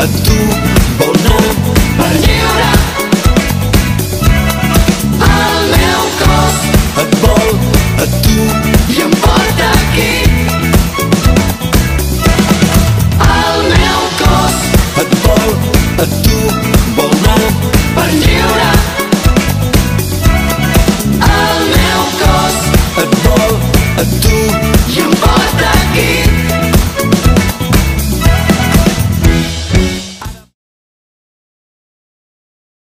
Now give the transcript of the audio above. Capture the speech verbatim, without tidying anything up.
a tu vol anar per lliure. El meu cos et vol a tu i em porta aquí. El meu cos et vol a tu vol anar per lliure. El meu cos et vol a tu i em porta aquí.